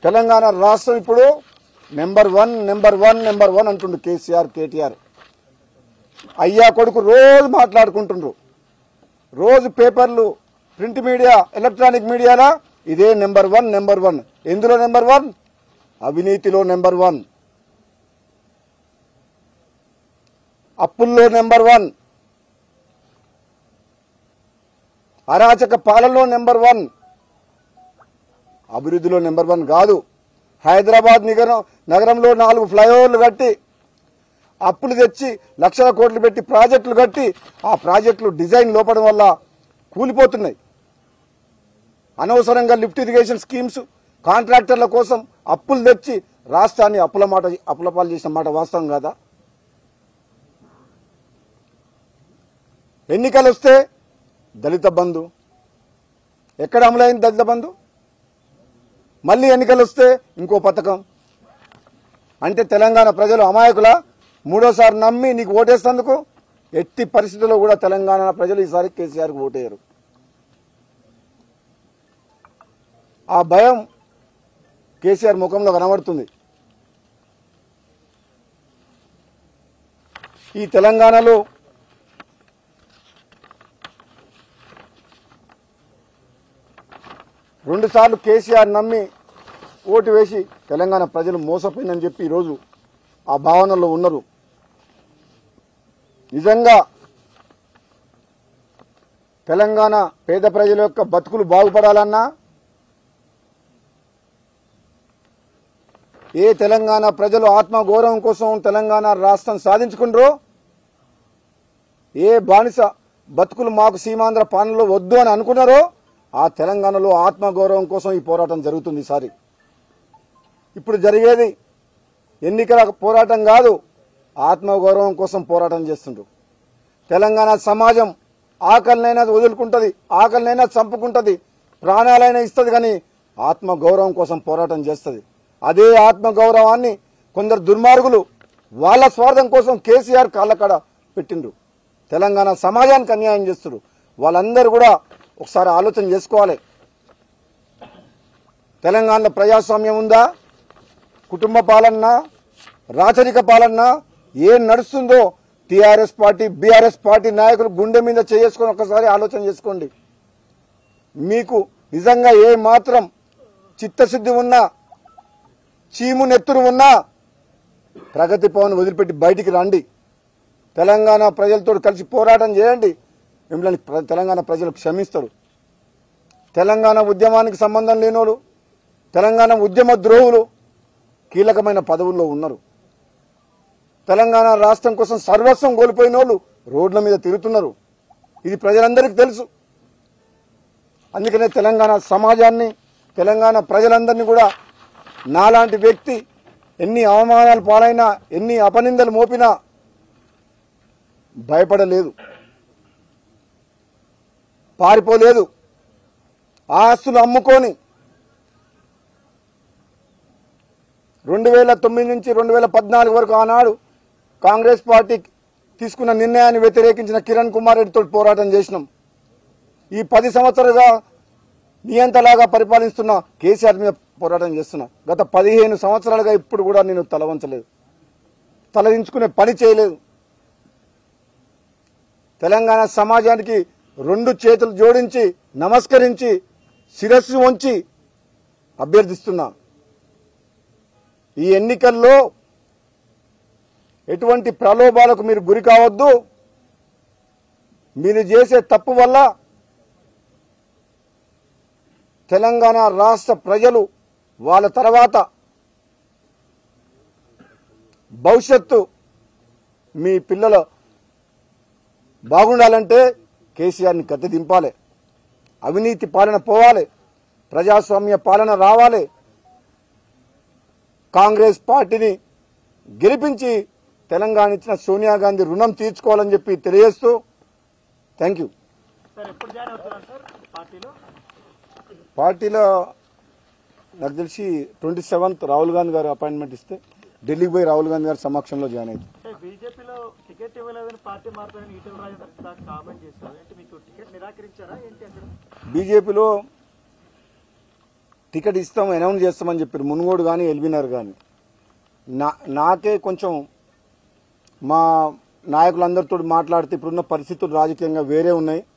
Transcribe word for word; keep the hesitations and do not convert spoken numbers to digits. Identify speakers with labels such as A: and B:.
A: తెలంగాణ రాష్ట్రం ఇప్పుడు number one number one number one అంటుండు కేసీఆర్ కేటీఆర్. అయ్యా కొడుకు రోజు మాట్లాడుకుంటుండ్రు, రోజు పేపర్లు, ప్రింట్ మీడియా, ఎలక్ట్రానిక్ మీడియాలా ఇదే నెంబర్ వన్ నెంబర్ వన్. ఎందులో నెంబర్ వన్? అవినీతిలో నెంబర్ వన్, అప్పుల్లో నెంబర్ వన్, అరాచక పాలనలో నెంబర్ వన్, అభివృద్ధిలో నెంబర్ వన్ కాదు. హైదరాబాద్ నగరం నగరంలో నాలుగు ఫ్లైఓవర్లు కట్టి అప్పులు తెచ్చి లక్షల కోట్లు పెట్టి ప్రాజెక్టులు కట్టి ఆ ప్రాజెక్టులు డిజైన్ లోపడం వల్ల కూలిపోతున్నాయి. అనవసరంగా లిఫ్ట్ ఇరిగేషన్ స్కీమ్స్ కాంట్రాక్టర్ల కోసం అప్పులు తెచ్చి రాష్ట్రాన్ని అప్పుల మాట అప్పుల పాలు చేసిన మాట వాస్తవం కాదా? ఎన్నికలు వస్తే దళిత బంధు ఎక్కడ అమలైంది? దళిత బంధు. మళ్ళీ ఎన్నికలు వస్తే ఇంకో పథకం. అంటే తెలంగాణ ప్రజలు అమాయకుల మూడోసారి నమ్మి నీకు ఓటేస్తేందుకు ఎట్టి పరిస్థితుల్లో కూడా తెలంగాణ ప్రజలు ఈసారి కేసీఆర్కి ఓటేయరు. ఆ భయం కేసీఆర్ ముఖంలో కనబడుతుంది. ఈ తెలంగాణలో రెండు సార్లు కేసీఆర్ నమ్మి ఓటు వేసి తెలంగాణ ప్రజలు మోసపోయిందని చెప్పి ఈరోజు ఆ భావనలో ఉన్నారు. నిజంగా తెలంగాణ పేద ప్రజల యొక్క బతుకులు బాగుపడాలన్నా, ఏ తెలంగాణ ప్రజలు ఆత్మగౌరవం కోసం తెలంగాణ రాష్ట్రం సాధించుకున్నారో, ఏ బానిస బతుకులు మాకు సీమాంధ్ర పాలనలో వద్దు అని అనుకున్నారో ఆ తెలంగాణలో ఆత్మగౌరవం కోసం ఈ పోరాటం జరుగుతుంది. ఈసారి ఇప్పుడు జరిగేది ఎన్నికల పోరాటం కాదు, ఆత్మగౌరవం కోసం పోరాటం చేస్తుండ్రు. తెలంగాణ సమాజం ఆకలినైనా వదులుకుంటుంది, ఆకలినైనా చంపుకుంటుంది, ప్రాణాలైనా ఇస్తుంది, కానీ ఆత్మగౌరవం కోసం పోరాటం చేస్తుంది. అదే ఆత్మగౌరవాన్ని కొందరు దుర్మార్గులు వాళ్ళ స్వార్థం కోసం కేసీఆర్ కాళ్ళకాడ పెట్టిండ్రు. తెలంగాణ సమాజానికి అన్యాయం చేస్తున్నారు. వాళ్ళందరూ కూడా ఒకసారి ఆలోచన చేసుకోవాలి. తెలంగాణలో ప్రజాస్వామ్యం ఉందా? కుటుంబ పాలన, రాచరిక పాలన ఏం నడుస్తుందో టీఆర్ఎస్ పార్టీ, బీఆర్ఎస్ పార్టీ నాయకులు గుండె మీద చేసుకొని ఒకసారి ఆలోచన చేసుకోండి. మీకు నిజంగా ఏ మాత్రం చిత్తశుద్ధి ఉన్నా, చీము నెత్తురు ఉన్నా ప్రగతి భవన్ వదిలిపెట్టి బయటికి రండి. తెలంగాణ ప్రజలతో కలిసి పోరాటం చేయండి. మిమ్మల్ని తెలంగాణ ప్రజలు క్షమిస్తారు. తెలంగాణ ఉద్యమానికి సంబంధం లేనోళ్ళు, తెలంగాణ ఉద్యమ ద్రోహులు కీలకమైన పదవుల్లో ఉన్నారు. తెలంగాణ రాష్ట్రం కోసం సర్వస్వం కోల్పోయిన వాళ్ళు రోడ్ల మీద తిరుగుతున్నారు. ఇది ప్రజలందరికీ తెలుసు. అందుకనే తెలంగాణ సమాజాన్ని, తెలంగాణ ప్రజలందరినీ కూడా నాలాంటి వ్యక్తి ఎన్ని అవమానాలు పాలైనా, ఎన్ని అపనిందలు మోపినా భయపడలేదు, పారిపోలేదు. ఆస్తులు అమ్ముకొని రెండు వేల తొమ్మిది నుంచి రెండు వేల పద్నాలుగు వరకు ఆనాడు కాంగ్రెస్ పార్టీ తీసుకున్న నిర్ణయాన్ని వ్యతిరేకించిన కిరణ్ కుమార్ రెడ్డితో పోరాటం చేసినాం. ఈ పది సంవత్సరాలుగా నియంతలాగా పరిపాలిస్తున్న కేసీఆర్ మీద పోరాటం చేస్తున్నా. గత పదిహేను సంవత్సరాలుగా ఇప్పుడు కూడా నేను తల వంచలేదు, తలదించుకునే పని చేయలేదు. తెలంగాణ సమాజానికి రెండు చేతులు జోడించి నమస్కరించి శిరస్సు వంచి అభ్యర్థిస్తున్నా, ఈ ఎన్నికల్లో ఎటువంటి ప్రలోభాలకు మీరు గురి కావద్దు. మీరు చేసే తప్పు వల్ల తెలంగాణ రాష్ట్ర ప్రజలు వాళ్ళ తర్వాత భవిష్యత్తు మీ పిల్లలు బాగుండాలంటే కేసీఆర్ని గద్దె దింపాలి, అవినీతి పాలన పోవాలి, ప్రజాస్వామ్య పాలన రావాలి. కాంగ్రెస్ పార్టీని గెలిపించి తెలంగాణ ఇచ్చిన సోనియా గాంధీ రుణం తీర్చుకోవాలని చెప్పి తెలియజేస్తూ థ్యాంక్ యూ. పార్టీలో నాకు తెలిసి ట్వంటీ సెవెంత్ రాహుల్ గాంధీ గారు అపాయింట్మెంట్ ఇస్తే ఢిల్లీకి పోయి రాహుల్ గాంధీ గారి సమక్షంలో జాయిన్ అయింది.
B: బీజేపీలో టికెట్ ఇవ్వలేదని పార్టీ మారుతారని ఈటెల రాజేందర్ కామెంట్ చేశారు. అంటే మీకు టికెట్ నిరాకరించారా ఏంటి? అక్కడ
A: బీజేపీలో టికెట్ ఇస్తాం అనౌన్స్ చేస్తామని చెప్పారు మునుగోడు కానీ ఎల్బీనగర్ కానీ. నా నాకే కొంచెం మా నాయకులందరితో మాట్లాడితే ఇప్పుడున్న పరిస్థితులు రాజకీయంగా వేరే ఉన్నాయి.